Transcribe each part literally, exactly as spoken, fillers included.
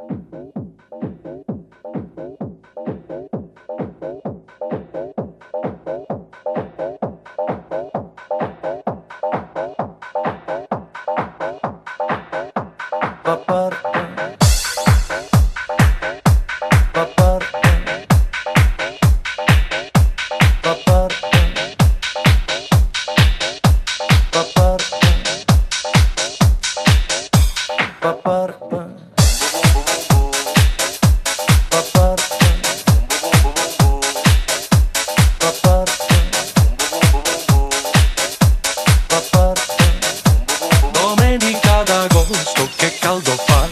Domenica d'agosto, che caldo fa.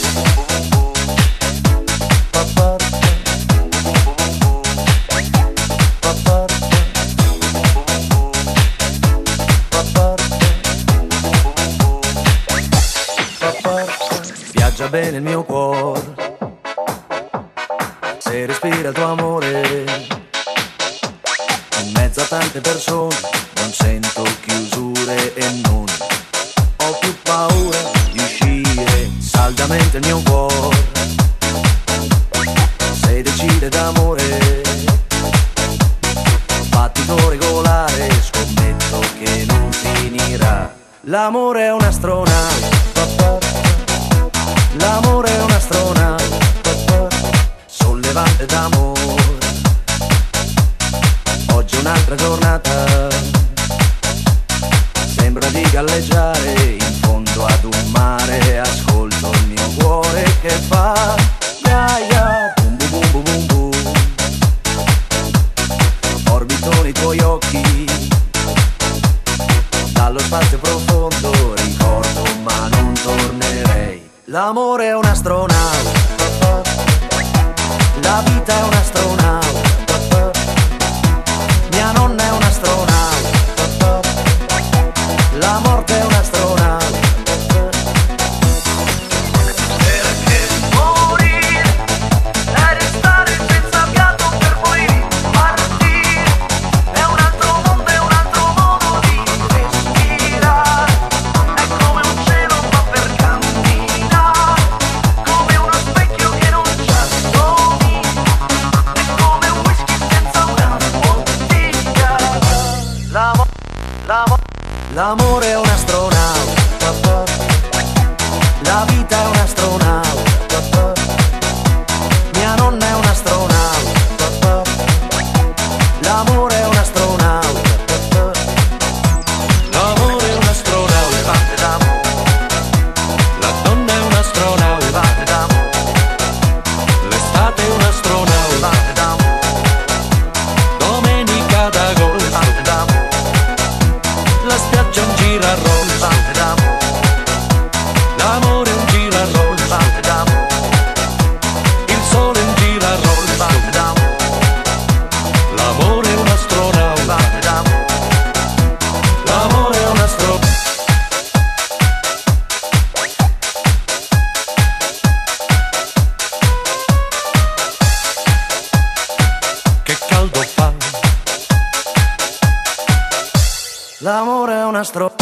Viaggia bene il mio cuore, se respira il tuo amore. In mezzo a tante persone non sento chiusure e non ho più paura di uscire saldamente il mio cuore. Se decide d'amore, battito regolare, scommetto che non finirà. L'amore è un'astronave, l'amore è un'astronave, sollevante d'amore. Oggi è un'altra giornata, sembra di galleggiare in fondo ad un mare. Ascolto il mio cuore che fa gaia, bum bum bum bum bum bum. Orbitano i tuoi occhi, dallo spazio profondo ricordo ma non tornerei. L'amore è un'astronave, la vita è un'astronave, mia nonna è un'astronave, la morte è un'astronave. Perché morire è restare senza fiato per poi ripartire. È un altro mondo, è un altro modo di respirare. È come un cielo ma per camminare, come uno specchio che non ci assomiglia, è come un whisky senza una bottiglia. L'amo- l'amo- L'amore è un'astronave, la vita è un'astronave, mia nonna è un'astronave, l'amore è un'astronave, l'amore è un'astronave, parte d'amore, la donna è un'astronave, parte d'amore, l'estate è un'astronave, parte d'amore, domenica d'agosto, parte d'amore, la spiaggia è un girarollo, parte d'amore, l'amore è un girarollo, parte d'amore, il sole è un girarollo, parte d'amore, l'amore è un'astronave, parte d'amore, l'amore è un'astronave. Che caldo fa. L'amore è un'astronave.